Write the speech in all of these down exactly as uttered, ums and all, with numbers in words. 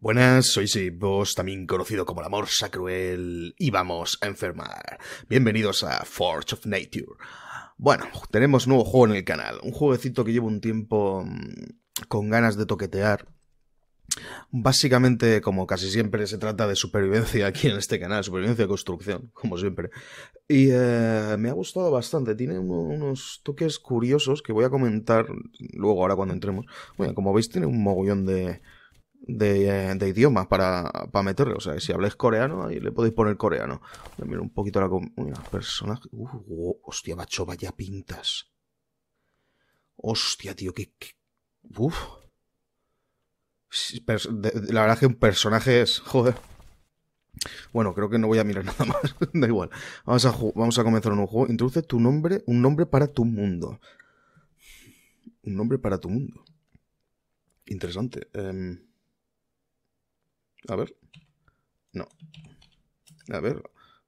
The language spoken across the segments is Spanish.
Buenas, soy Sibos, también conocido como la Morsa Cruel, y vamos a enfermar. Bienvenidos a Forge of Nature. Bueno, tenemos nuevo juego en el canal, un jueguecito que llevo un tiempo mmm, con ganas de toquetear. Básicamente, como casi siempre, se trata de supervivencia aquí en este canal, supervivencia y construcción, como siempre. Y eh, me ha gustado bastante, tiene uno, unos toques curiosos que voy a comentar luego, ahora cuando entremos. Bueno, como veis, tiene un mogollón de... De, de idiomas para, para meterle. O sea, si habláis coreano, ahí le podéis poner coreano. Voy a mirar un poquito la... Uy, personaje... Uh, uh, hostia, macho, vaya pintas. Hostia, tío, que... que... Uf. La verdad es que un personaje es... Joder. Bueno, creo que no voy a mirar nada más. Da igual. Vamos a, vamos a comenzar un nuevo juego. Introduce tu nombre, un nombre para tu mundo. Un nombre para tu mundo. Interesante. Eh... A ver. No. A ver.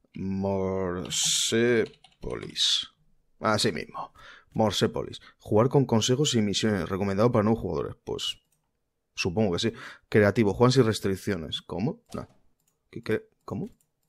Morsepolis. Así mismo. Morsepolis. Jugar con consejos y misiones. Recomendado para nuevos jugadores. Pues supongo que sí. Creativo. Juegan sin restricciones. ¿Cómo? No. ¿Qué cre ¿Cómo?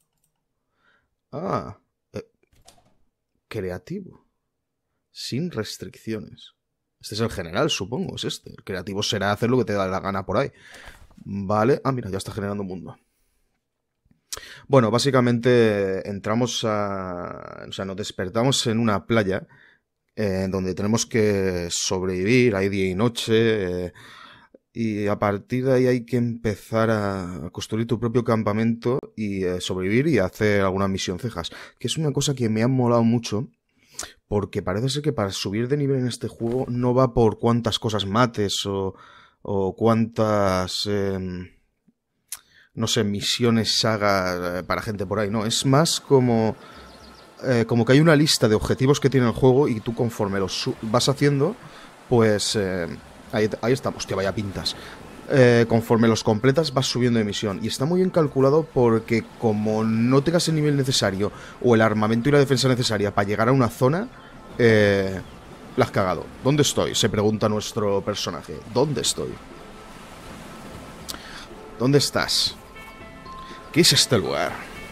Ah. Eh. Creativo. Sin restricciones. Este es el general, supongo. Es este. El creativo será hacer lo que te da la gana por ahí. Vale, ah mira, ya está generando un mundo. Bueno, básicamente entramos a... O sea, nos despertamos en una playa eh, donde tenemos que sobrevivir, hay día y noche, eh, y a partir de ahí hay que empezar a construir tu propio campamento y eh, sobrevivir y hacer algunas misión cejas, que es una cosa que me ha molado mucho, porque parece ser que para subir de nivel en este juego no va por cuántas cosas mates o... o cuántas, eh, no sé, misiones, sagas eh, para gente por ahí, no, es más como, eh, como que hay una lista de objetivos que tiene el juego y tú conforme los vas haciendo, pues, eh, ahí, ahí estamos, hostia, vaya pintas, eh, conforme los completas vas subiendo de misión y está muy bien calculado porque como no tengas el nivel necesario o el armamento y la defensa necesaria para llegar a una zona, eh... la has cagado. ¿Dónde estoy? Se pregunta nuestro personaje. ¿Dónde estoy? ¿Dónde estás? ¿Qué es este lugar?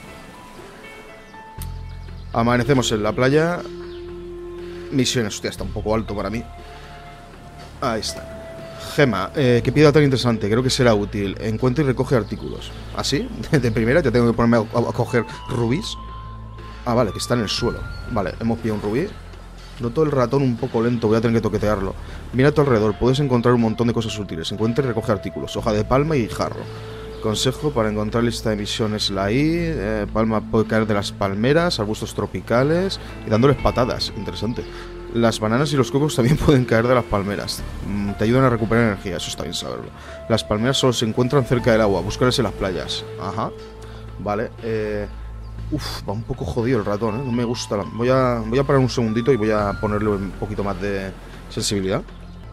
Amanecemos en la playa. Misiones. Hostia, está un poco alto para mí. Ahí está. Gema. Eh, qué piedra tan interesante. Creo que será útil. Encuentra y recoge artículos. ¿Así? De primera te tengo que ponerme a, a coger rubíes. Ah, vale, que está en el suelo. Vale, hemos pillado un rubí. Noto el ratón un poco lento, voy a tener que toquetearlo. Mira a tu alrededor, puedes encontrar un montón de cosas útiles. Encuentra y recoge artículos, hoja de palma y jarro. Consejo para encontrar lista de misiones la I, eh, palma puede caer de las palmeras, arbustos tropicales y dándoles patadas, interesante. Las bananas y los cocos también pueden caer de las palmeras. Mm, te ayudan a recuperar energía, eso está bien saberlo. Las palmeras solo se encuentran cerca del agua, búscalas en las playas. Ajá, vale, eh... Uf, va un poco jodido el ratón, ¿eh? No me gusta. La... Voy a, voy a parar un segundito y voy a ponerle un poquito más de sensibilidad.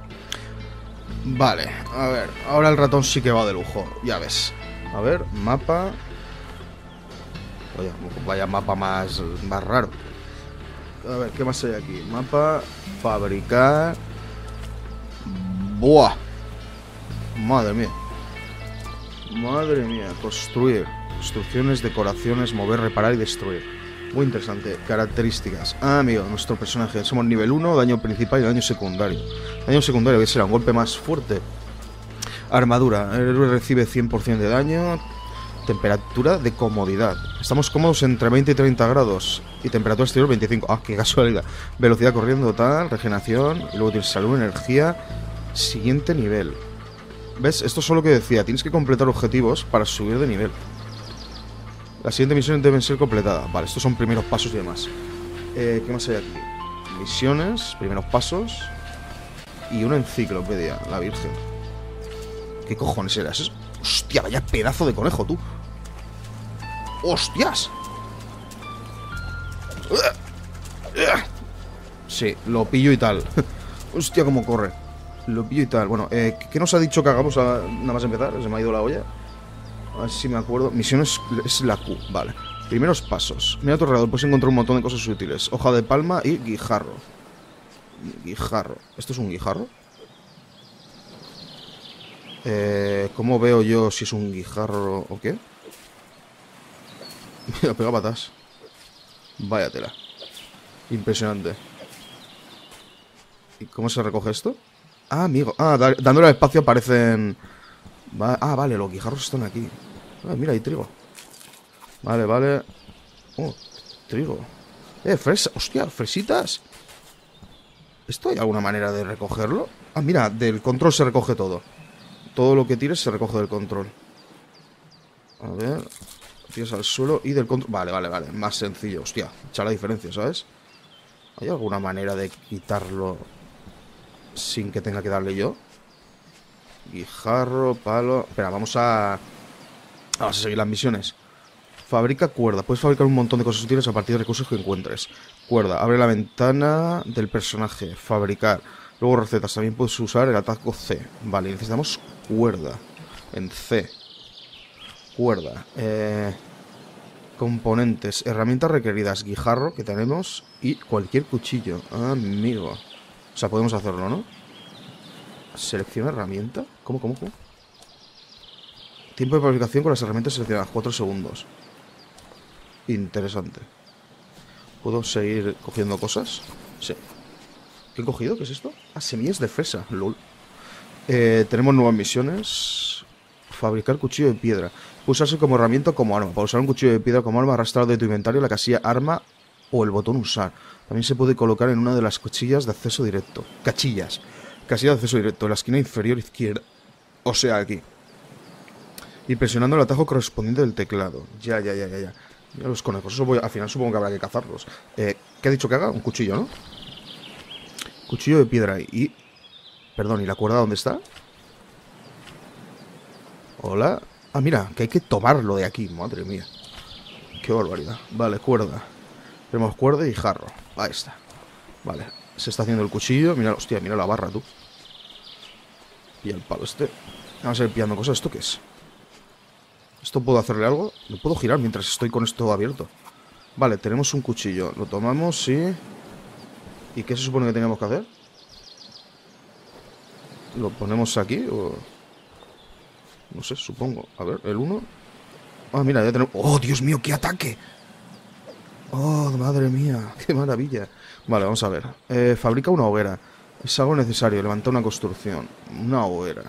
Vale, a ver. Ahora el ratón sí que va de lujo, ya ves. A ver, mapa. Oye, vaya mapa más, más raro. A ver, ¿qué más hay aquí? Mapa, fabricar. Buah. Madre mía. Madre mía, construir. Instrucciones, decoraciones, mover, reparar y destruir. Muy interesante. Características. Ah, amigo, nuestro personaje. Somos nivel uno, daño principal y daño secundario. Daño secundario, que será un golpe más fuerte. Armadura. El héroe recibe cien por ciento de daño. Temperatura de comodidad. Estamos cómodos entre veinte y treinta grados. Y temperatura exterior veinticinco. Ah, qué casualidad. Velocidad corriendo, tal. Regeneración. Y luego tienes salud, energía. Siguiente nivel. ¿Ves? Esto es lo que decía. Tienes que completar objetivos para subir de nivel. Las siguientes misiones deben ser completadas. Vale, estos son primeros pasos y demás. Eh, ¿Qué más hay aquí? Misiones, primeros pasos. Y una enciclopedia, la Virgen. ¿Qué cojones era eso? Hostia, vaya pedazo de conejo, tú. ¡Hostias! Sí, lo pillo y tal. Hostia, cómo corre. Lo pillo y tal. Bueno, eh, ¿qué nos ha dicho que hagamos a, nada más empezar? Se me ha ido la olla. A ver si me acuerdo. Misiones es la Q, vale. Primeros pasos. Mira a tu alrededor, puedes encontrar un montón de cosas útiles. Hoja de palma y guijarro. Guijarro. ¿Esto es un guijarro? Eh, ¿Cómo veo yo si es un guijarro o qué? Mira, pega patas. Vaya tela. Impresionante. ¿Y cómo se recoge esto? Ah, amigo. Ah, da- dándole al espacio aparecen... Va- ah, vale, los guijarros están aquí. Ah, mira, hay trigo. Vale, vale. Oh, trigo. Eh, fresa. Hostia, fresitas. ¿Esto hay alguna manera de recogerlo? Ah, mira, del control se recoge todo. Todo lo que tires se recoge del control. A ver. Tiras al suelo y del control... Vale, vale, vale. Más sencillo. Hostia, echa la diferencia, ¿sabes? ¿Hay alguna manera de quitarlo sin que tenga que darle yo? Guijarro, palo... Espera, vamos a... Vamos a seguir las misiones. Fabrica cuerda. Puedes fabricar un montón de cosas útiles a partir de recursos que encuentres. Cuerda. Abre la ventana del personaje. Fabricar. Luego recetas. También puedes usar el atajo C. Vale, necesitamos cuerda. En C. Cuerda. Eh... Componentes. Herramientas requeridas. Guijarro, que tenemos. Y cualquier cuchillo. Amigo. O sea, podemos hacerlo, ¿no? Selecciona herramienta. ¿Cómo, cómo, cómo? Tiempo de fabricación con las herramientas seleccionadas. cuatro segundos. Interesante. ¿Puedo seguir cogiendo cosas? Sí. ¿Qué he cogido? ¿Qué es esto? Ah, semillas de fresa. Lol. Eh, tenemos nuevas misiones. Fabricar cuchillo de piedra. Puede usarse como herramienta o como arma. Para usar un cuchillo de piedra como arma, arrastrar de tu inventario la casilla arma o el botón usar. También se puede colocar en una de las cuchillas de acceso directo. Cachillas. Casilla de acceso directo. En la esquina inferior izquierda. O sea, aquí. Y presionando el atajo correspondiente del teclado. Ya, ya, ya, ya, ya. Mira los conejos. Eso voy, al final supongo que habrá que cazarlos. Eh, ¿Qué ha dicho que haga? Un cuchillo, ¿no? Cuchillo de piedra. Y... Perdón, ¿y la cuerda dónde está? Hola. Ah, mira, que hay que tomarlo de aquí. Madre mía. Qué barbaridad. Vale, cuerda. Tenemos cuerda y jarro. Ahí está. Vale. Se está haciendo el cuchillo. Mira, hostia, mira la barra, tú. Y el palo este. Vamos a ir pillando cosas. ¿Esto qué es? ¿Esto puedo hacerle algo? ¿Me puedo girar mientras estoy con esto abierto? Vale, tenemos un cuchillo. Lo tomamos, sí. ¿Y qué se supone que teníamos que hacer? ¿Lo ponemos aquí o...? No sé, supongo. A ver, el uno. Ah, mira, ya tenemos... ¡Oh, Dios mío, qué ataque! ¡Oh, madre mía! ¡Qué maravilla! Vale, vamos a ver. Eh, fabrica una hoguera. Es algo necesario. Levanta una construcción. Una hoguera.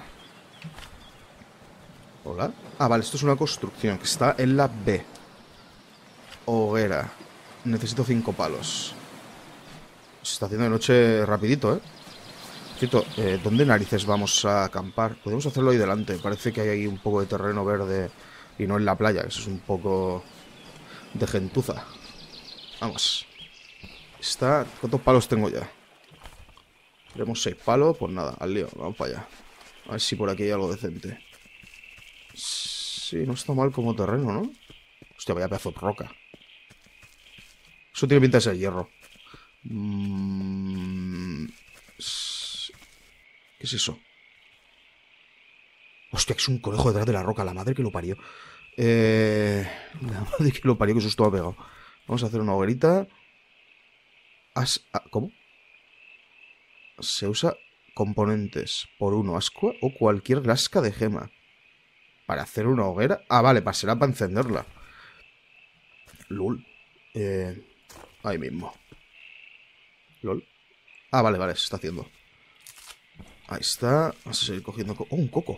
¿Hola? Ah, vale, esto es una construcción que está en la B. Hoguera. Necesito cinco palos. Se está haciendo de noche rapidito, ¿eh? Cierto, eh, ¿dónde narices vamos a acampar? Podemos hacerlo ahí delante. Parece que hay ahí un poco de terreno verde y no en la playa. Eso es un poco de gentuza. Vamos. Está... ¿Cuántos palos tengo ya? Tenemos seis palos. Pues nada, al lío. Vamos para allá. A ver si por aquí hay algo decente. Sí, no está mal como terreno, ¿no? Hostia, vaya pedazo de roca. Eso tiene pinta de ser hierro. Mm... ¿Qué es eso? Hostia, que es un conejo detrás de la roca. La madre que lo parió. Eh... La madre que lo parió, que susto ha pegado. Vamos a hacer una hoguerita. As... ¿Cómo? Se usa componentes por uno, ascua o cualquier lasca de gema. ¿Para hacer una hoguera? Ah, vale, para será para encenderla. Lol. Eh... Ahí mismo. Lol. Ah, vale, vale, se está haciendo. Ahí está. Vamos a seguir cogiendo... Co oh, un coco.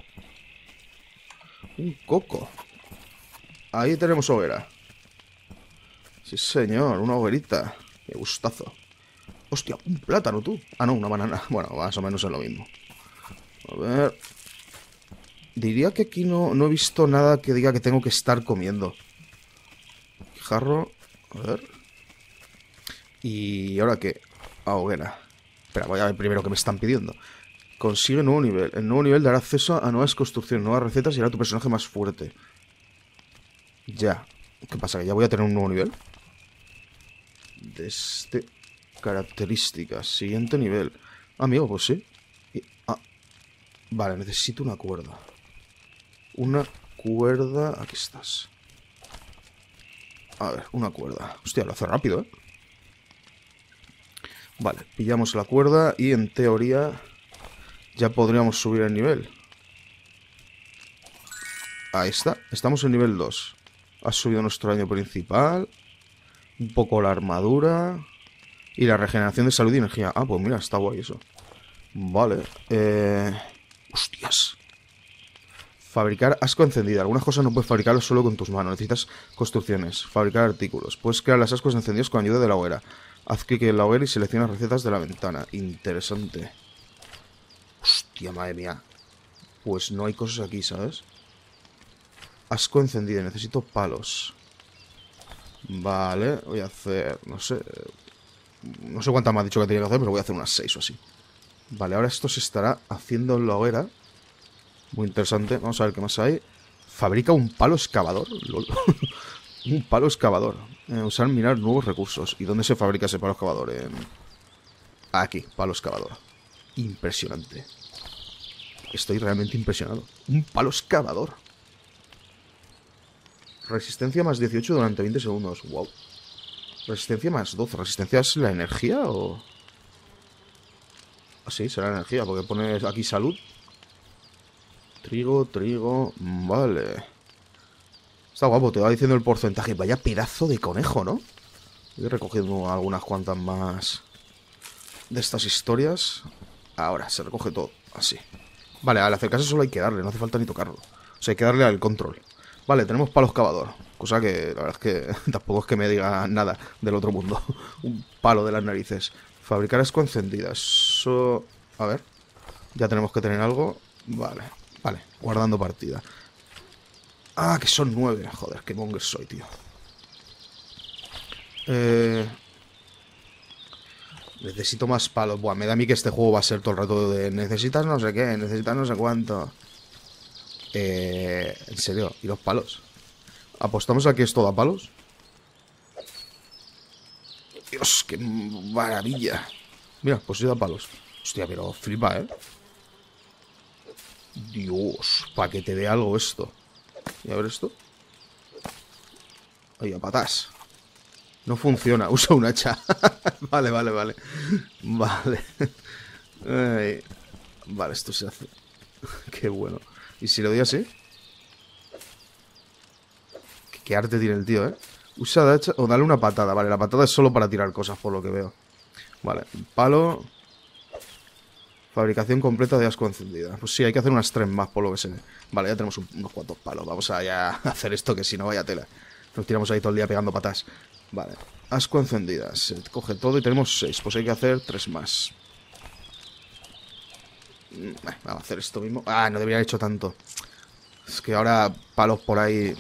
Un coco. Ahí tenemos hoguera. Sí, señor, una hoguerita. Qué gustazo. Hostia, un plátano, tú. Ah, no, una banana. Bueno, más o menos es lo mismo. A ver. Diría que aquí no, no he visto nada que diga que tengo que estar comiendo. Jarro. A ver. ¿Y ahora qué? Ah, hoguera. Espera, voy a ver primero qué me están pidiendo. Consigue nuevo nivel. El nuevo nivel dará acceso a nuevas construcciones, nuevas recetas y hará tu personaje más fuerte. Ya. ¿Qué pasa? ¿Que ya voy a tener un nuevo nivel? De este... Características. Siguiente nivel. Amigo, pues sí. Y... Ah. Vale, necesito una cuerda. Una cuerda... Aquí estás. A ver, una cuerda. Hostia, lo hace rápido, ¿eh? Vale, pillamos la cuerda y en teoría ya podríamos subir el nivel. Ahí está. Estamos en nivel dos. Ha subido nuestro daño principal. Un poco la armadura. Y la regeneración de salud y energía. Ah, pues mira, está guay eso. Vale. Eh... Hostias. Fabricar asco encendida. Algunas cosas no puedes fabricarlo solo con tus manos. Necesitas construcciones. Fabricar artículos. Puedes crear las ascos encendidos con ayuda de la hoguera. Haz clic en la hoguera y selecciona recetas de la ventana. Interesante. Hostia, madre mía. Pues no hay cosas aquí, ¿sabes? Asco encendida. Necesito palos. Vale. Voy a hacer... No sé... No sé cuántas me ha dicho que tenía que hacer, pero voy a hacer unas seis o así. Vale, ahora esto se estará haciendo en la hoguera. Muy interesante. Vamos a ver qué más hay. Fabrica un palo excavador. Un palo excavador. Eh, usar minar nuevos recursos. ¿Y dónde se fabrica ese palo excavador? En... Aquí, palo excavador. Impresionante. Estoy realmente impresionado. Un palo excavador. Resistencia más dieciocho durante veinte segundos. Wow. Resistencia más doce. ¿Resistencia es la energía o...? Ah, sí, será la energía, porque pones aquí salud. Trigo, trigo... Vale. Está guapo, te va diciendo el porcentaje. Vaya pedazo de conejo, ¿no? Voy recogiendo algunas cuantas más de estas historias. Ahora, se recoge todo, así. Vale, al acercarse solo hay que darle, no hace falta ni tocarlo. O sea, hay que darle al control. Vale, tenemos palo excavador. Cosa que, la verdad es que tampoco es que me diga nada del otro mundo. Un palo de las narices. Fabricar asco encendida. Eso... A ver. Ya tenemos que tener algo. Vale, vale. Guardando partida. Ah, que son nueve. Joder, qué monger soy, tío. Eh... Necesito más palos. Buah, me da a mí que este juego va a ser todo el rato de... Necesitas no sé qué, necesitas no sé cuánto. Eh... En serio, ¿y los palos? ¿Apostamos a que esto da palos? Dios, qué maravilla. Mira, pues sí da palos. Hostia, pero flipa, ¿eh? Dios, para que te dé algo esto. Y a ver esto. Ay, a patas. No funciona, usa un hacha. Vale, vale, vale. Vale. Ay. Vale, esto se hace. Qué bueno. ¿Y si lo doy así? Qué, qué arte tiene el tío, ¿eh? Usa de hacha o dale una patada. Vale, la patada es solo para tirar cosas, por lo que veo. Vale, palo. Fabricación completa de asco encendida. Pues sí, hay que hacer unas tres más, por lo que sé. Vale, ya tenemos un, unos cuantos palos. Vamos a ya hacer esto, que si no, vaya tela. Nos tiramos ahí todo el día pegando patas. Vale, asco encendida. Se coge todo y tenemos seis. Pues hay que hacer tres más. Vamos a hacer esto mismo. Ah, no debería haber hecho tanto. Es que ahora palos por ahí.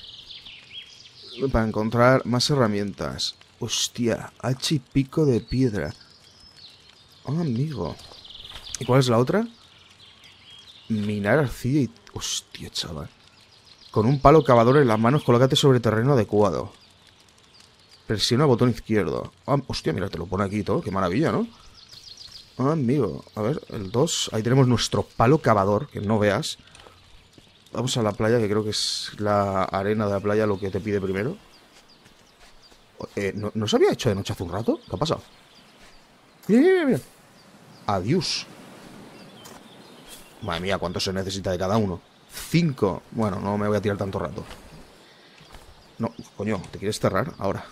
Para encontrar más herramientas. Hostia, hacha y pico de piedra. Ah, amigo. ¿Y cuál es la otra? Minar arcilla y... Hostia, chaval. Con un palo cavador en las manos, colócate sobre terreno adecuado. Presiona el botón izquierdo. Ah, hostia, mira, te lo pone aquí y todo. Qué maravilla, ¿no? Ah, amigo. A ver, el dos. Ahí tenemos nuestro palo cavador, que no veas. Vamos a la playa, que creo que es la arena de la playa lo que te pide primero. Eh, ¿no, ¿No se había hecho de noche hace un rato? ¿Qué ha pasado? Mira, mira, mira. Adiós. Madre mía, ¿cuánto se necesita de cada uno? Cinco. Bueno, no me voy a tirar tanto rato. No, coño, ¿te quieres cerrar? Ahora.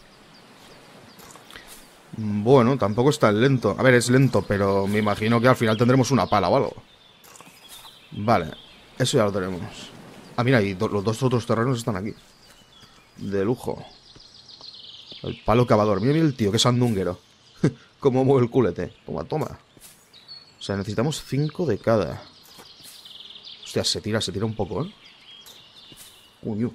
Bueno, tampoco es tan lento. A ver, es lento, pero me imagino que al final tendremos una pala o algo. Vale, eso ya lo tenemos. Ah, mira, y do los dos otros terrenos están aquí. De lujo. El palo cavador. Mira, mira el tío, que sandunguero. Cómo mueve el culete. Toma, toma. O sea, necesitamos cinco de cada. Hostia, se tira, se tira un poco, ¿eh? Uy,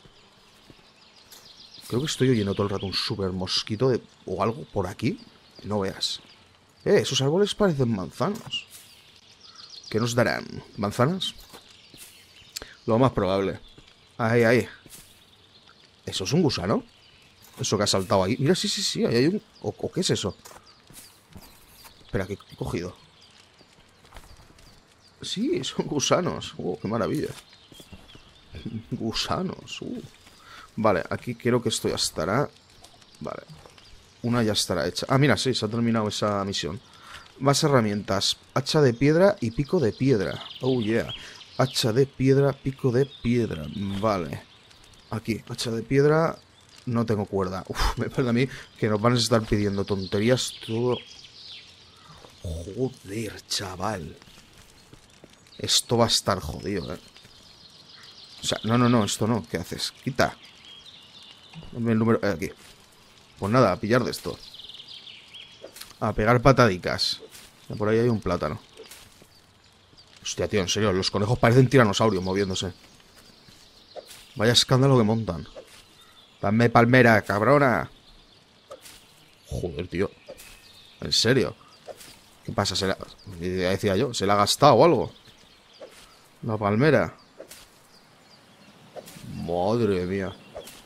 creo que estoy oyendo todo el rato un super mosquito de... o algo por aquí. No veas. Eh, esos árboles parecen manzanos. ¿Qué nos darán? ¿Manzanas? Lo más probable. Ahí, ahí. ¿Eso es un gusano? Eso que ha saltado ahí. Mira, sí, sí, sí, ahí hay un... ¿O, o qué es eso? Espera, ¿qué he cogido? Sí, son gusanos. Uh, qué maravilla. Gusanos. Uh. Vale, aquí creo que esto ya estará. Vale. Una ya estará hecha. Ah, mira, sí, se ha terminado esa misión. Más herramientas. Hacha de piedra y pico de piedra. Oh, yeah. Hacha de piedra, pico de piedra. Vale. Aquí, hacha de piedra. No tengo cuerda. Uf, me parece a mí que nos van a estar pidiendo tonterías todo. Joder, chaval. Esto va a estar jodido, eh. O sea, no, no, no, esto no. ¿Qué haces? Quita. Dame el número. Eh, aquí. Pues nada, a pillar de esto. A pegar patadicas. Por ahí hay un plátano. Hostia, tío, en serio, los conejos parecen tiranosaurios moviéndose. Vaya escándalo que montan. Dame palmera, cabrona. Joder, tío. En serio. ¿Qué pasa? ¿Se la... Ya decía yo, ¿se la ha gastado o algo? La palmera. Madre mía.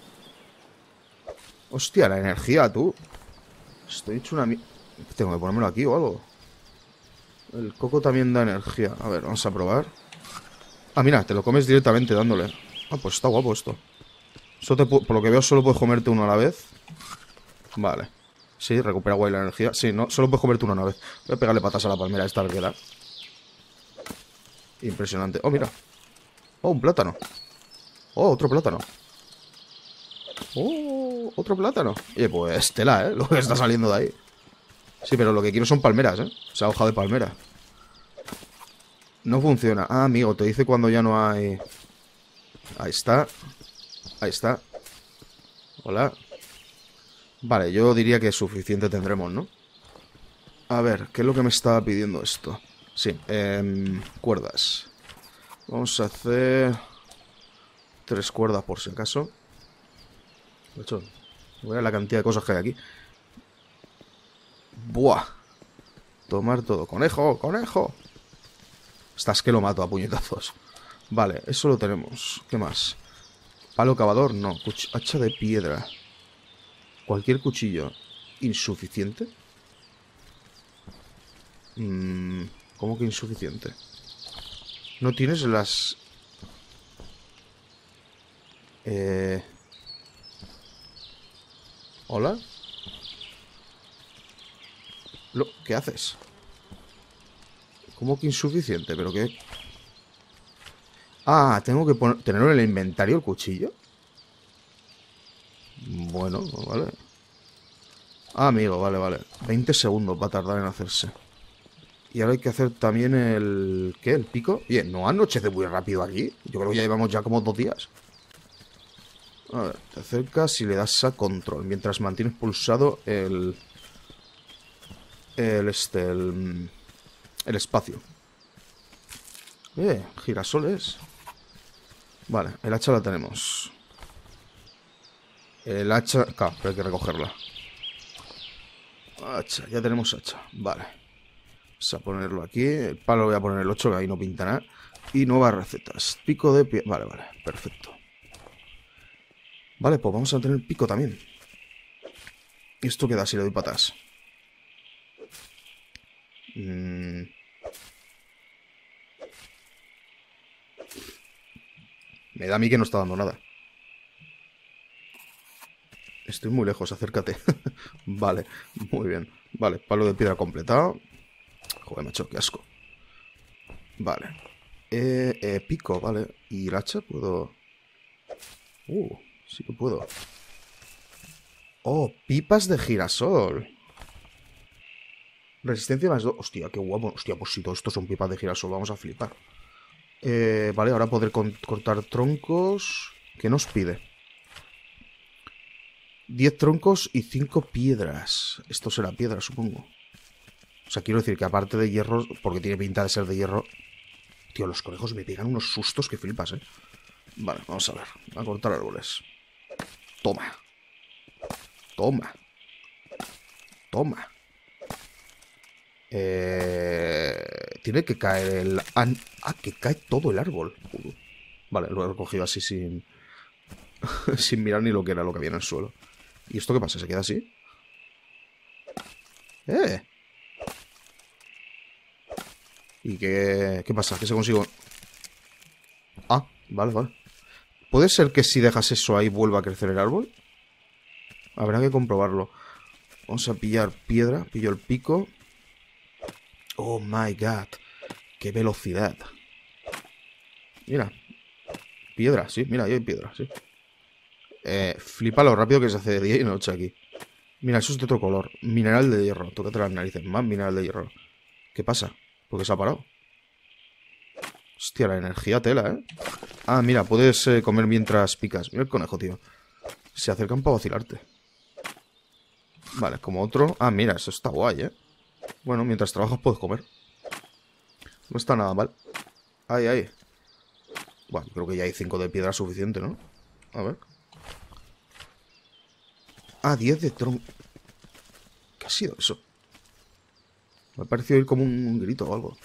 Hostia, la energía, tú. Estoy hecho una mi... Tengo que ponérmelo aquí o algo. El coco también da energía. A ver, vamos a probar. Ah, mira, te lo comes directamente dándole. Ah, pues está guapo esto. Eso te por lo que veo solo puedes comerte uno a la vez. Vale. Sí, recupera guay la energía. Sí, no, solo puedes comerte uno a la vez. Voy a pegarle patas a la palmera esta que da. Impresionante. Oh, mira. Oh, un plátano. Oh, otro plátano. Oh, otro plátano. Oye, pues tela, ¿eh? Lo que está saliendo de ahí. Sí, pero lo que quiero son palmeras, ¿eh? O sea, hoja de palmera. No funciona. Ah, amigo, te dice cuando ya no hay... Ahí está. Ahí está. Hola. Vale, yo diría que suficiente tendremos, ¿no? A ver, ¿qué es lo que me estaba pidiendo esto? Sí, eh, cuerdas. Vamos a hacer... Tres cuerdas por si acaso. De hecho, voy a ver la cantidad de cosas que hay aquí. ¡Buah! Tomar todo. ¡Conejo! ¡Conejo! Estás que lo mato a puñetazos. Vale, eso lo tenemos. ¿Qué más? Palo cavador, no. Cuch- hacha de piedra. Cualquier cuchillo. ¿Insuficiente? Mm, ¿Cómo que insuficiente? ¿No tienes las... Eh... ¿Hola? Lo... ¿Qué haces? ¿Cómo que insuficiente? ¿Pero qué? Ah, tengo que poner... ¿tenerlo en el inventario el cuchillo? Bueno, vale. Ah, amigo, vale, vale. veinte segundos va a tardar en hacerse. Y ahora hay que hacer también el... ¿Qué? ¿El pico? Bien, no anochece muy rápido aquí. Yo creo que ya llevamos ya como dos días. A ver, te acercas y le das a control. Mientras mantienes pulsado el... El este, el... El espacio. Eh, girasoles. Vale, el hacha la tenemos. El hacha... Claro, pero hay que recogerla. Hacha, ya tenemos hacha. Vale. Vamos a ponerlo aquí. El palo voy a poner el ocho, que ahí no pinta nada. Y nuevas recetas. Pico de pie... Vale, vale, perfecto. Vale, pues vamos a tener pico también. ¿Y esto qué da si le doy patas? Mm. Me da a mí que no está dando nada. Estoy muy lejos, acércate. Vale, muy bien. Vale, palo de piedra completado. Joder, macho, qué asco. Vale. Eh, eh, pico, vale. ¿Y el hacha puedo...? Uh, sí que puedo. Oh, pipas de girasol. Resistencia más dos. Hostia, qué guapo. Hostia, pues si todo esto son pipas de girasol, vamos a flipar. Eh, vale, ahora poder cortar troncos. ¿Qué nos pide? diez troncos y cinco piedras. Esto será piedra, supongo. O sea, quiero decir que aparte de hierro, porque tiene pinta de ser de hierro... Tío, los conejos me pegan unos sustos que flipas, ¿eh? Vale, vamos a ver. A cortar árboles. Toma. Toma. Toma. Eh... Tiene que caer el... Ah, que cae todo el árbol. Vale, lo he recogido así sin... sin mirar ni lo que era lo que había en el suelo. ¿Y esto qué pasa? ¿Se queda así? ¡Eh! ¿Y qué, qué pasa? ¿Qué se consigo? Ah, vale, vale. ¿Puede ser que si dejas eso ahí vuelva a crecer el árbol? Habrá que comprobarlo. Vamos a pillar piedra. Pillo el pico. Oh my god. ¡Qué velocidad! Mira. Piedra, sí, mira, ahí hay piedra, sí. Eh, flipa lo rápido que se hace de día y noche aquí. Mira, eso es de otro color. Mineral de hierro. Tócate las narices. Más mineral de hierro. ¿Qué pasa? ¿Por qué se ha parado? Hostia, la energía tela, ¿eh? Ah, mira, puedes eh, comer mientras picas. Mira el conejo, tío. Se acercan para vacilarte. Vale, como otro. Ah, mira, eso está guay, ¿eh? Bueno, mientras trabajas puedes comer. No está nada mal. Ahí, ahí. Bueno, creo que ya hay cinco de piedra suficiente, ¿no? A ver. Ah, diez de tronco. ¿Qué ha sido eso? Me ha parecido ir como un grito o algo.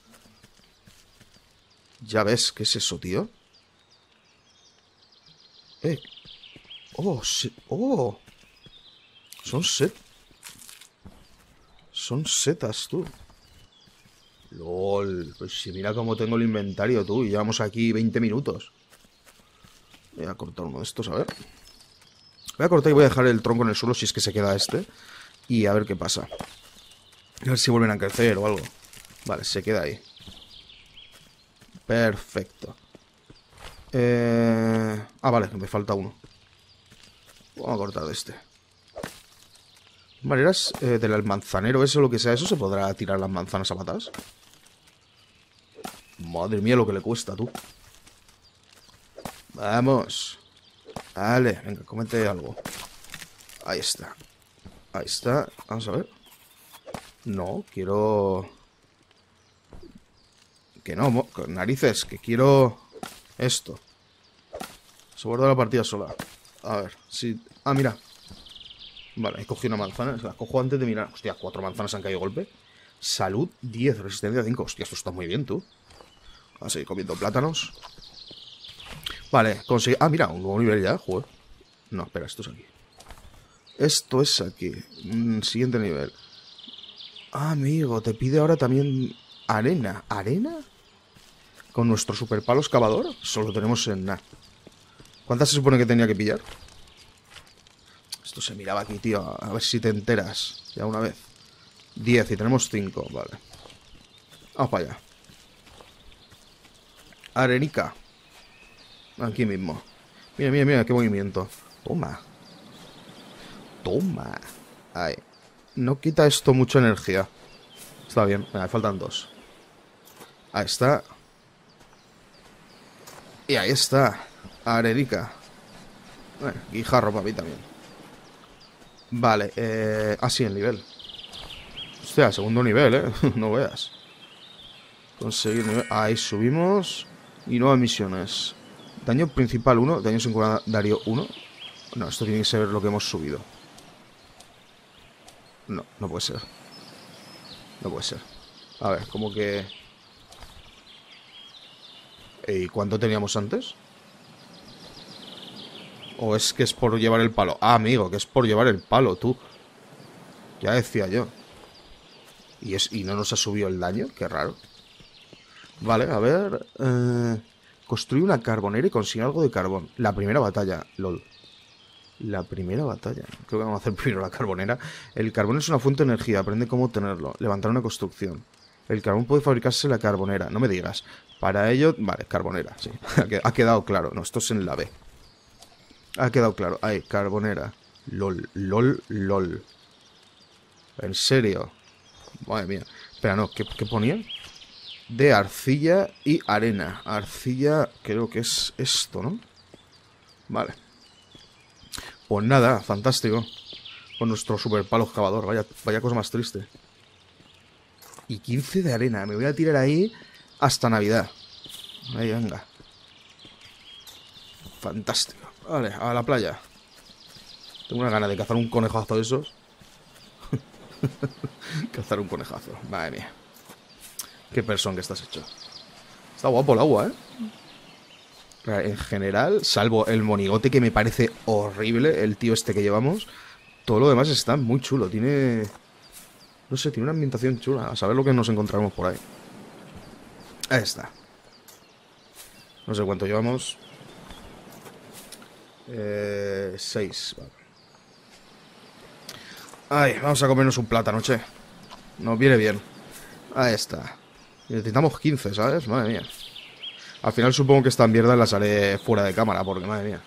Ya ves, ¿qué es eso, tío? Eh. Oh, se... oh. Son set. Son setas, tú. LOL. Pues si mira cómo tengo el inventario, tú. Y llevamos aquí veinte minutos. Voy a cortar uno de estos, a ver. Voy a cortar y voy a dejar el tronco en el suelo si es que se queda este. Y a ver qué pasa. A ver si vuelven a crecer o algo. Vale, se queda ahí. Perfecto. Eh... Ah, vale, me falta uno. Vamos a cortar de este. De maneras, eh, del manzanero, eso, lo que sea, eso se podrá tirar las manzanas a patas. Madre mía, lo que le cuesta, tú. Vamos. Vale, venga, cómete algo. Ahí está. Ahí está. Vamos a ver. No, quiero... Que no, con narices, que quiero... Esto. Se guarda la partida sola. A ver, si... Ah, mira. Vale, he cogido una manzana. La cojo antes de mirar. Hostia, cuatro manzanas han caído de golpe. Salud diez, resistencia cinco. Hostia, esto está muy bien, tú. Vamos a seguir comiendo plátanos. Vale, conseguí... Ah, mira, un nuevo nivel ya, joder. No, espera, esto es aquí. Esto es aquí. Mm, siguiente nivel. Ah, amigo, te pide ahora también arena. ¿Arena? Con nuestro super palo excavador. Solo tenemos en nada. ¿Cuántas se supone que tenía que pillar? Esto se miraba aquí, tío. A ver si te enteras. Ya una vez. diez y tenemos cinco, vale. Vamos para allá. Arenica. Aquí mismo. Mira, mira, mira, qué movimiento. Toma. Toma. Ahí. No quita esto mucha energía. Está bien. Me faltan dos. Ahí está. Y ahí está. Arenica. Bueno, guijarro para mí también. Vale. Eh... Ah, sí, el nivel. Hostia, segundo nivel, ¿eh? No veas. Conseguir nivel. Ahí subimos. Y nuevas misiones. Daño principal uno. Daño secundario uno. No, esto tiene que ser lo que hemos subido. No, no puede ser. No puede ser. A ver, como que... ¿Y cuánto teníamos antes? ¿O es que es por llevar el palo? Ah, amigo, que es por llevar el palo, tú. Ya decía yo. ¿Y, es, y no nos ha subido el daño? Qué raro. Vale, a ver... Eh, construir una carbonera y consigue algo de carbón. La primera batalla, lol. La primera batalla. Creo que vamos a hacer primero la carbonera. El carbón es una fuente de energía. Aprende cómo obtenerlo. Levantar una construcción. El carbón puede fabricarse en la carbonera. No me digas. Para ello... Vale, carbonera, sí. Ha quedado claro. No, esto es en la B. Ha quedado claro. Ahí, carbonera. LOL, LOL, LOL. ¿En serio? Madre mía. Espera, no. ¿Qué, qué ponía? De arcilla y arena. Arcilla, creo que es esto, ¿no? Vale. Pues nada, fantástico. Con nuestro super palo excavador. Vaya, vaya cosa más triste. Y quince de arena. Me voy a tirar ahí hasta Navidad. Ahí, venga. Fantástico. Vale, a la playa. Tengo una gana de cazar un conejazo de esos. Cazar un conejazo. Madre mía. Qué persona que estás hecho. Está guapo el agua, ¿eh? En general, salvo el monigote que me parece horrible, el tío este que llevamos, todo lo demás está muy chulo. Tiene... No sé, tiene una ambientación chula. A saber lo que nos encontramos por ahí. Ahí está. No sé cuánto llevamos. Eh... Seis. Vale. Ay, vamos a comernos un plátano, che. Nos viene bien. Ahí está. Necesitamos quince, ¿sabes? Madre mía. Al final supongo que esta mierda la haré fuera de cámara, porque madre mía.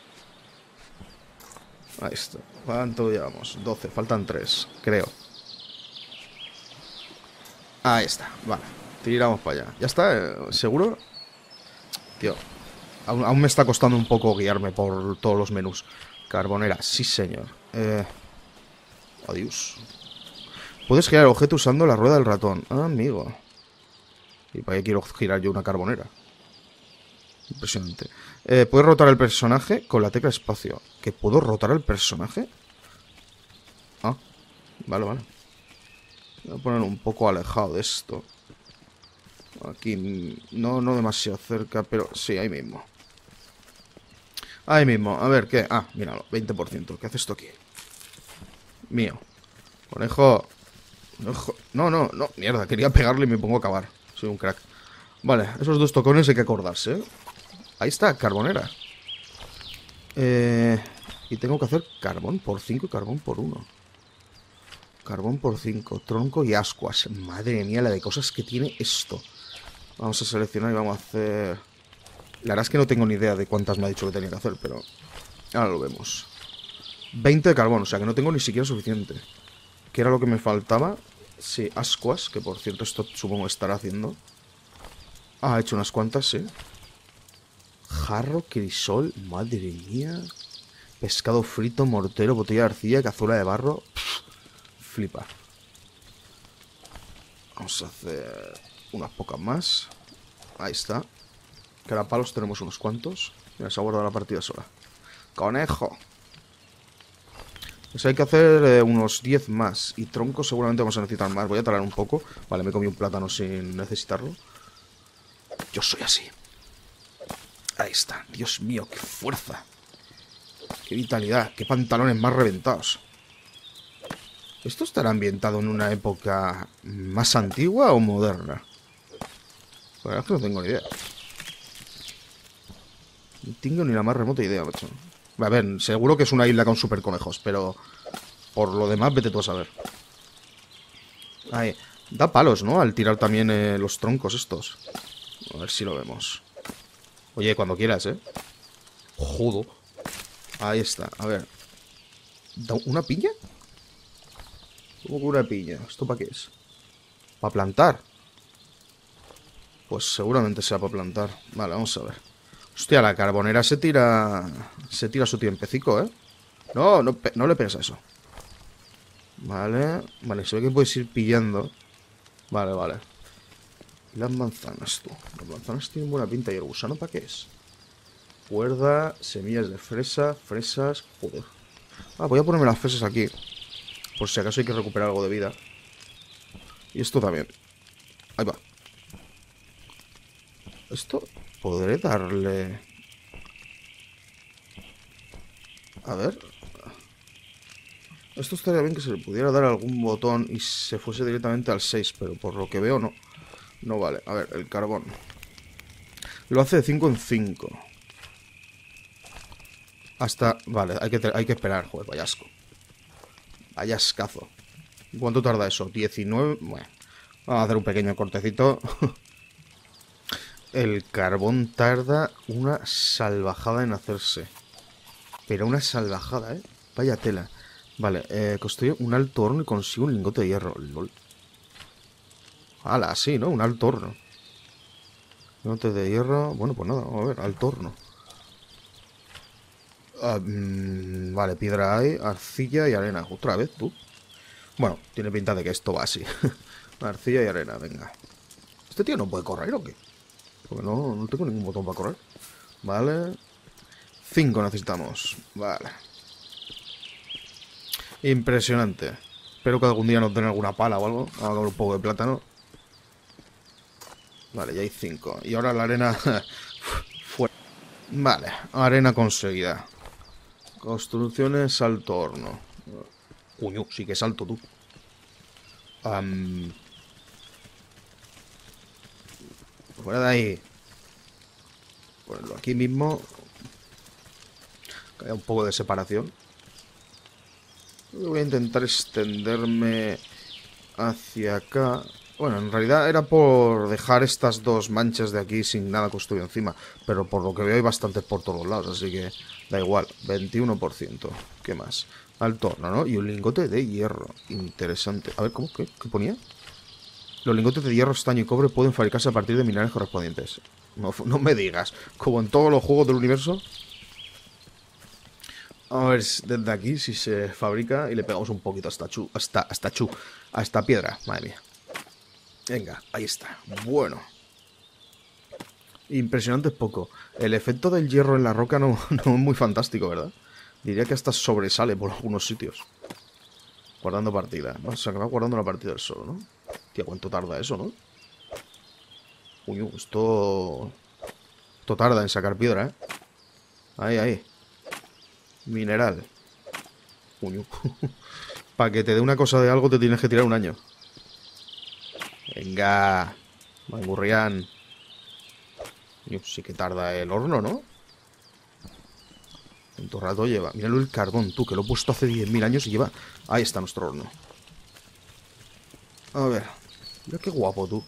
Ahí está. ¿Cuánto llevamos? doce, faltan tres, creo. Ahí está, vale. Tiramos para allá. ¿Ya está? eh, ¿Seguro? Tío, aún, aún me está costando un poco guiarme por todos los menús. Carbonera, sí señor. Eh... Adiós. Puedes girar el objeto usando la rueda del ratón. Ah, amigo. ¿Y para qué quiero girar yo una carbonera? Impresionante. Eh, puedes rotar el personaje con la tecla espacio. ¿Que puedo rotar el personaje? Ah, vale, vale. Voy a poner un poco alejado de esto. Aquí, no, no demasiado cerca, pero sí, ahí mismo. Ahí mismo, a ver, ¿qué? Ah, míralo, veinte por ciento. ¿Qué hace esto aquí? Mío. Conejo. Conejo. No, no, no, mierda, quería pegarle y me pongo a cavar. Soy un crack. Vale, esos dos tocones hay que acordarse, ¿eh? Ahí está, carbonera. Eh, y tengo que hacer carbón por cinco y carbón por uno. Carbón por cinco, tronco y ascuas. Madre mía, la de cosas que tiene esto. Vamos a seleccionar y vamos a hacer... La verdad es que no tengo ni idea de cuántas me ha dicho que tenía que hacer, pero... Ahora lo vemos. veinte de carbón, o sea que no tengo ni siquiera suficiente. ¿Qué era lo que me faltaba? Sí, ascuas, que por cierto esto supongo estará haciendo. Ah, ha hecho unas cuantas, sí. Jarro, crisol, madre mía. Pescado frito, mortero, botella de arcilla, cazuela de barro. Pff, flipa. Vamos a hacer unas pocas más. Ahí está. Carapalos tenemos unos cuantos. Mira, se ha guardado la partida sola. Conejo. Pues hay que hacer eh, unos diez más. Y troncos seguramente vamos a necesitar más. Voy a talar un poco. Vale, me comí un plátano sin necesitarlo. Yo soy así. Ahí está. Dios mío, qué fuerza. Qué vitalidad. Qué pantalones más reventados. ¿Esto estará ambientado en una época más antigua o moderna? La verdad es que no tengo ni idea. No tengo ni la más remota idea, macho. A ver, seguro que es una isla con super conejos, pero por lo demás vete tú a saber. Ahí. Da palos, ¿no? Al tirar también eh, los troncos estos. A ver si lo vemos. Oye, cuando quieras, ¿eh? Jodo. Ahí está, a ver. ¿Da una piña? ¿Cómo que una piña? ¿Esto para qué es? ¿Para plantar? Pues seguramente sea para plantar. Vale, vamos a ver. Hostia, la carbonera se tira... Se tira su tiempecico, ¿eh? No, no, no le pegues a eso. Vale. Vale, se ve que puedes ir pillando. Vale, vale. ¿Y las manzanas, tú? Las manzanas tienen buena pinta. ¿Y el gusano para qué es? Cuerda, semillas de fresa, fresas... Joder. Ah, voy a ponerme las fresas aquí. Por si acaso hay que recuperar algo de vida. Y esto también. Ahí va. Esto podré darle... A ver. Esto estaría bien que se le pudiera dar algún botón y se fuese directamente al seis, pero por lo que veo no. No vale. A ver, el carbón. Lo hace de cinco en cinco. Hasta... Vale, hay que, hay que esperar. Joder, vaya asco. Vaya ascazo. ¿Cuánto tarda eso? diecinueve... Bueno, vamos a hacer un pequeño cortecito. El carbón tarda una salvajada en hacerse. Pero una salvajada, ¿eh? Vaya tela. Vale, eh, construye un alto horno y consigue un lingote de hierro. Lol. Hala, sí, ¿no? Un alto horno. Lingote de hierro... Bueno, pues nada, vamos a ver, alto horno. Ah, mmm, vale, piedra hay, arcilla y arena. Otra vez, tú. Bueno, tiene pinta de que esto va así. Arcilla y arena, venga. ¿Este tío no puede correr o qué? Porque no, no tengo ningún botón para correr. Vale. Cinco necesitamos. Vale. Impresionante. Espero que algún día nos den alguna pala o algo. Vamos a comer un poco de plátano. Vale, ya hay cinco. Y ahora la arena... fuera. Vale, arena conseguida. Construcciones, alto horno. Coño, sí que salto tú. Um... Fuera de ahí. Ponerlo aquí mismo. Que haya un poco de separación. Voy a intentar extenderme hacia acá. Bueno, en realidad era por dejar estas dos manchas de aquí sin nada construido encima. Pero por lo que veo hay bastantes por todos lados, así que da igual. veintiuno por ciento. ¿Qué más? Alto horno, ¿no? Y un lingote de hierro. Interesante. A ver, ¿cómo? ¿Qué, ¿Qué ponía? Los lingotes de hierro, estaño y cobre pueden fabricarse a partir de minerales correspondientes. No, no me digas. Como en todos los juegos del universo. A ver desde aquí si se fabrica y le pegamos un poquito hasta chu, hasta, hasta chu, a esta piedra. Madre mía. Venga, ahí está. Bueno. Impresionante es poco. El efecto del hierro en la roca no, no es muy fantástico, ¿verdad? Diría que hasta sobresale por algunos sitios. Guardando partida. No, se acaba guardando la partida del solo, ¿no? Tía, ¿cuánto tarda eso, no? Uy, esto... Esto tarda en sacar piedra, ¿eh? Ahí, ahí. Mineral. Uy, para que te dé una cosa de algo te tienes que tirar un año. Venga. Mangurrián. Sí que tarda el horno, ¿no? ¿Cuánto rato lleva? Míralo el carbón, tú, que lo he puesto hace diez mil años y lleva... Ahí está nuestro horno. A ver. Mira qué guapo, tú.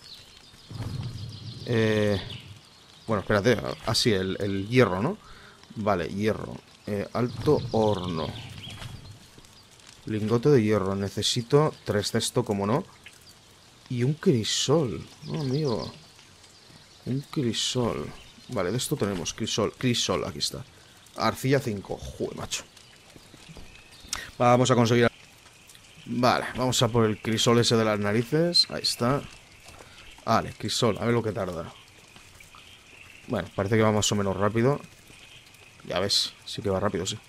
Eh... Bueno, espérate. Así, el, el hierro, ¿no? Vale, hierro. Eh, alto horno. Lingote de hierro. Necesito tres de esto, como no. Y un crisol. Oh, amigo. Un crisol. Vale, de esto tenemos crisol. Crisol, aquí está. Arcilla cinco. Joder, macho. Vamos a conseguir... Vale, vamos a por el crisol ese de las narices. Ahí está. Vale, crisol. A ver lo que tarda. Bueno, parece que va más o menos rápido. Ya ves, sí que va rápido, sí.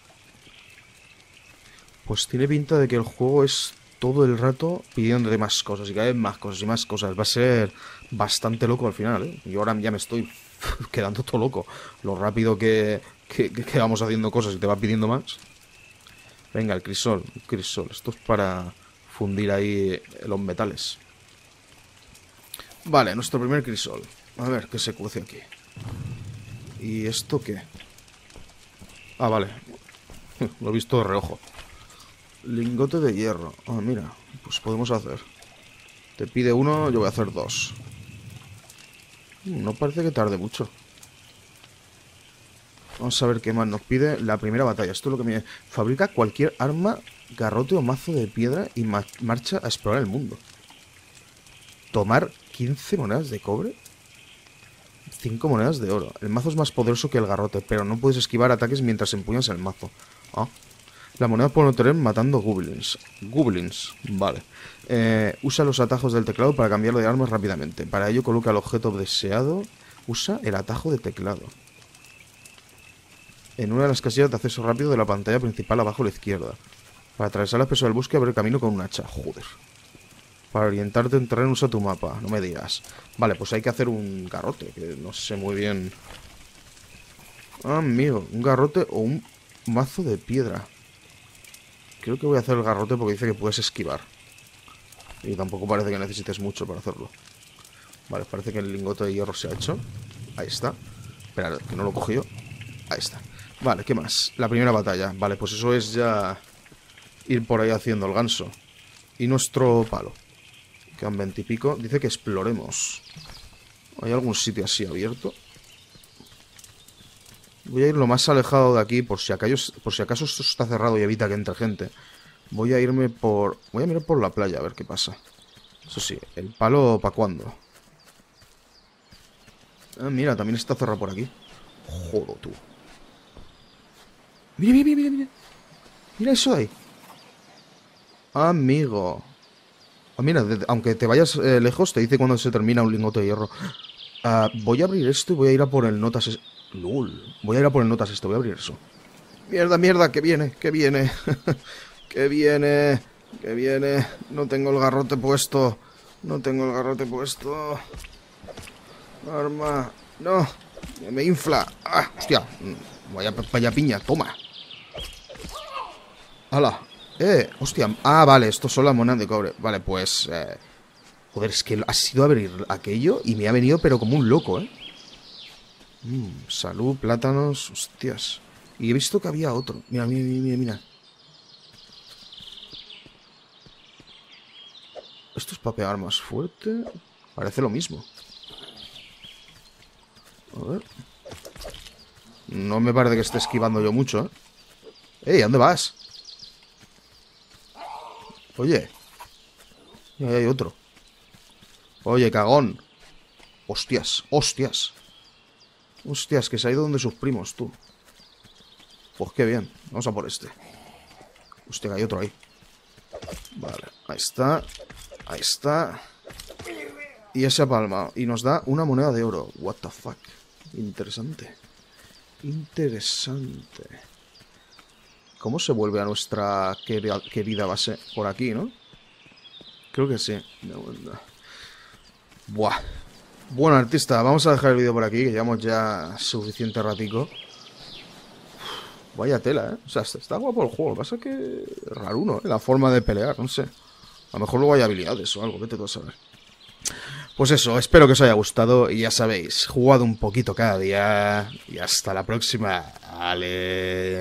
Pues tiene pinta de que el juego es todo el rato pidiéndote más cosas y cada vez más cosas y más cosas. Va a ser bastante loco al final, ¿eh? Y ahora ya me estoy quedando todo loco. Lo rápido que, que, que vamos haciendo cosas y te va pidiendo más. Venga, el crisol, el crisol. Esto es para fundir ahí los metales. Vale, nuestro primer crisol. A ver, ¿qué se cuece aquí? ¿Y esto qué? Ah, vale. Lo he visto de reojo. Lingote de hierro. Ah, mira. Pues podemos hacer. Te pide uno, yo voy a hacer dos. No parece que tarde mucho. Vamos a ver qué más nos pide. La primera batalla. Esto es lo que me... Fabrica cualquier arma, garrote o mazo de piedra y ma marcha a explorar el mundo. Tomar quince monedas de cobre. cinco monedas de oro. El mazo es más poderoso que el garrote, pero no puedes esquivar ataques mientras empuñas el mazo. Ah. La moneda puede obtener matando goblins. Goblins, vale. Eh, usa los atajos del teclado para cambiarlo de armas rápidamente. Para ello coloca el objeto deseado. Usa el atajo de teclado. En una de las casillas de acceso rápido de la pantalla principal abajo a la izquierda. Para atravesar la espesura del bosque abre camino con un hacha. Joder. Para orientarte en terreno usa tu mapa. No me digas. Vale, pues hay que hacer un garrote. Que no sé muy bien. Ah, amigo. Un garrote o un mazo de piedra. Creo que voy a hacer el garrote porque dice que puedes esquivar. Y tampoco parece que necesites mucho para hacerlo. Vale, parece que el lingote de hierro se ha hecho. Ahí está. Espera, que no lo cogí yo. Ahí está. Vale, ¿qué más? La primera batalla. Vale, pues eso es ya ir por ahí haciendo el ganso. Y nuestro palo. Quedan veinte y pico. Dice que exploremos. ¿Hay algún sitio así abierto? Voy a ir lo más alejado de aquí por si acaso, por si acaso esto está cerrado y evita que entre gente. Voy a irme por... Voy a mirar por la playa a ver qué pasa. Eso sí, ¿el palo para cuándo? Ah, mira, también está cerrado por aquí. Joder, tú. Mira, mira, mira, mira. Mira eso de ahí. Amigo. Ah, mira, aunque te vayas eh, lejos, te dice cuando se termina un lingote de hierro. Ah, voy a abrir esto y voy a ir a por el notas... Lul. Voy a ir a por el notas esto, voy a abrir eso. Mierda, mierda, que viene, que viene. Que viene, que viene. No tengo el garrote puesto. No tengo el garrote puesto. Arma. No. Me infla. Ah, hostia. Vaya, vaya piña, toma. ¡Hala! Eh, hostia. Ah, vale, esto son las monedas de cobre. Vale, pues... Eh... Joder, es que ha sido abrir aquello y me ha venido pero como un loco, ¿eh? Mm, salud, plátanos, hostias. Y he visto que había otro. Mira, mira, mira, mira. Esto es para pegar más fuerte. Parece lo mismo. A ver. No me parece que esté esquivando yo mucho, ¿eh? ¡Ey! ¿A dónde vas? Oye. Y ahí hay otro. Oye, cagón. Hostias, hostias. Hostias, que se ha ido donde sus primos, tú. Pues qué bien. Vamos a por este. Hostia, que hay otro ahí. Vale, ahí está. Ahí está. Y ese palma. Y nos da una moneda de oro. What the fuck. Interesante. Interesante. ¿Cómo se vuelve a nuestra querida base? Por aquí, ¿no? Creo que sí. Buah. Bueno, artista, vamos a dejar el vídeo por aquí, que llevamos ya suficiente ratico. Vaya tela, ¿eh? O sea, está guapo el juego. Lo que pasa es que es raruno, ¿eh? La forma de pelear, no sé. A lo mejor luego hay habilidades o algo, vete tú a saber. Pues eso, espero que os haya gustado y ya sabéis, jugad un poquito cada día y hasta la próxima. Vale.